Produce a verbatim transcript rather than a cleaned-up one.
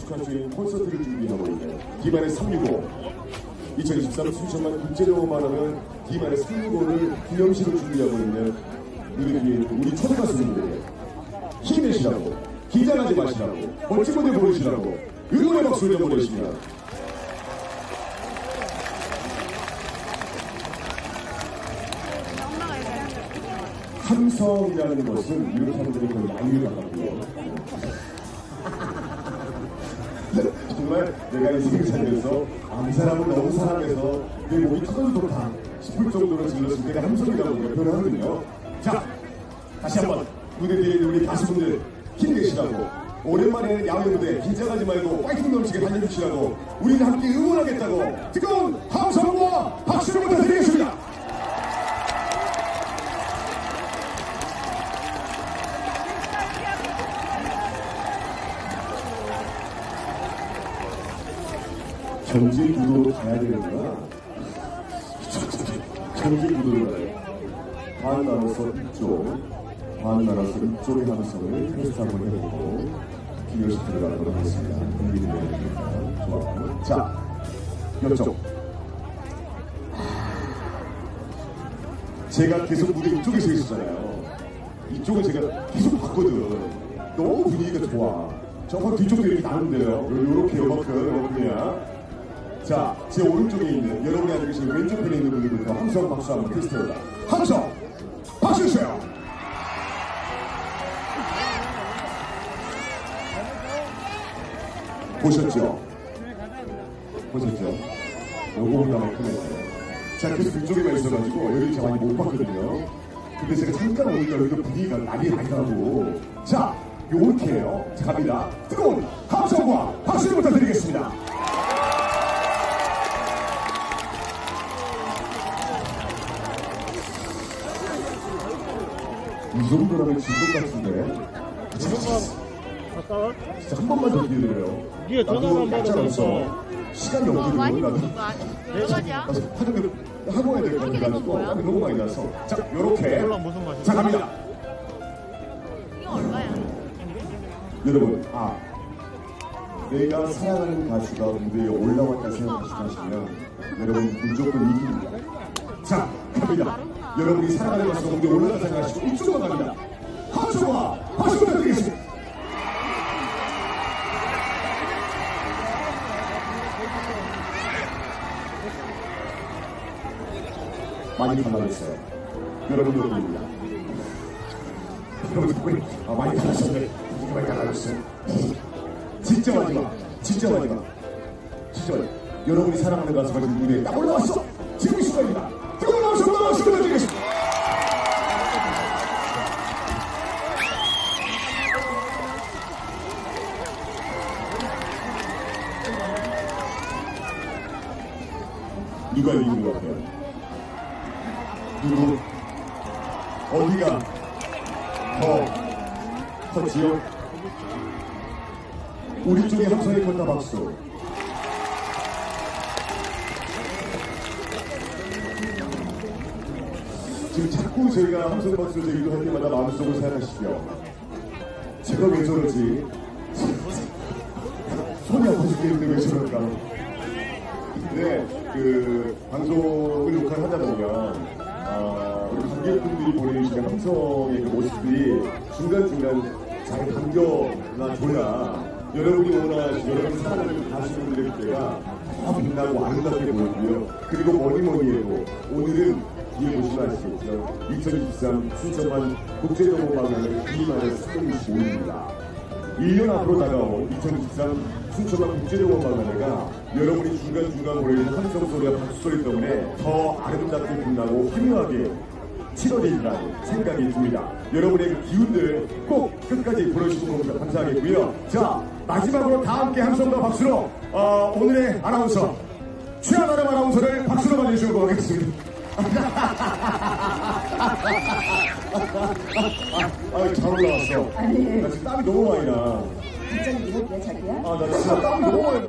축하주인 콘서트를 준비하고 있는 디만의 삼백육십오. 이천이십삼 순천만 국제영화만하면 디만의 삼백육십오를 기념식을 준비하고 있는 우리, 우리 초대 가수님들에게 힘내시라고, 긴장하지 마시라고, 멋진 무대 보여주시라고 응원의 박수를 좀 보내주십니다. 함성이라는 것은 이렇게 하는 분이 거의 양육을 받았고요. 정말 내가 인생 살면서 아, 이 사람을 너무 사랑해서 내 몸이 터져도 좋다 싶을 정도로 질렀을 때가 함성이라고 표현하거든요. 자, 다시 한번 무대 뒤에 있는 우리 가수분들 힘내시라고, 오랜만에 야외 무대 긴장하지 말고 파이팅 넘치게 달려주시라고, 우리는 함께 응원하겠다고 뜨거운 함성과 박수를 부탁드리겠습니다. 전진 구도로 가야 되는구나. 전진 구도로 가요. 반 나눠서 이쪽, 반 나눠서 이쪽의 함성을 테스트 한번 해보고 기념식 들어가도록 하겠습니다. 준비되어 좋았고. 자, 옆쪽. 제가 계속 무대 이쪽에 서 있었잖아요. 이쪽은 제가 계속 봤거든. 너무 분위기가 좋아. 저거 뒤쪽도 이렇게 나는데요. 요렇게 요만큼, 요만큼이야. 자, 제 오른쪽에 있는, 여러분이 앉아 계신 왼쪽 편에 있는 분들부터 함성 박수 한번 테스트해보자. 함성! 박수 주세요! 보셨죠? 보셨죠? 요거 하나 크네요. 자, 계속 그쪽에만 있어가지고, 여기 제가 많이 못 봤거든요. 근데 제가 잠깐 오니까 여기도 분위기가 난리 나더라고. 자, 요렇게 해요. 자, 갑니다. 뜨거운 함성과 박수를 부탁드리겠습니다. 이 정도라면 진 것 같은데. 가까워? 진짜 한 번만 더 기회드려요. 니가 전화만 받아서 시간이 없거든. 나도 얼마냐? 화장을 하고 해야 될 것 같아가지고 땀이 너무 많이 나서. 자, 요렇게. 자, 갑니다. 이거 얼마야? 여러분, 아, 내가 사랑하는 가수가 무대에 올라왔다 생각하시면 여러분 무조건 이깁니다. 자, 갑니다. 여러분이 사랑하는 가수가 무대에 올라갔다 생각하시고 이쪽으로 갑니다. 함성과 박수 부탁드리겠습니다. 많이 달라졌어요. 여러분 여러분입니다. 여러분 아, 많이 달라졌네. 많이 달라졌어요. 진짜 마지막, 진짜 마지막, 진짜 마지막. 여러분이 사랑하는 가수가 지금 무대에 딱 올라왔어. 지금 이 순간입니다. 뜨거운 박수로 박수 부탁드리겠습니다. 누가 이기는 것 같아요? 누구? 어디가 더 컸지요? 우리 쪽에 함성이 컸다 박수. 지금 자꾸 저희가 함성 박수를 제기도 할 때마다 마음속으로 생각하시죠. 제가 왜 저러지? 손이 아파 죽겠는데 왜 저럴까? 근데 그 방송을 녹화를 하다 보면 아, 우리 관객분들이 보내주시는 함성의 그 모습들이 중간중간 잘 감겨나 줘야 여러분이 원하시는, 여러분이 사랑하는 가수분들의 무대가 더 빛나고 아름답게 보이고요. 그리고 뭐니 뭐니 해도 오늘은 뒤에 보시면 아시겠죠. 이천이십삼 순천만 국제영화관의 디만의 삼백육십오일입니다. 일 년 앞으로 다가온 이천이십삼 순천만 국제영화관회가 여러분이 중간중간 보내주는 함성 소리와 박수 소리 때문에 더 아름답게 빛나고 화려하게 치러진다는 생각이 듭니다. 여러분의 그 기운들 꼭 끝까지 보내주시는 겁니다. 감사하겠고요. 자, 마지막으로 다 함께 함성과 박수로 어, 오늘의 아나운서 최하나름 아나운서를 박수로 맞이해주시고 가겠습니다. 아, 잘 올라왔어. 아니, 나 지금 땀이 너무 많이 나. 진짜 이거 자기야? 아, 나 진짜 땀이 너무 많이 나.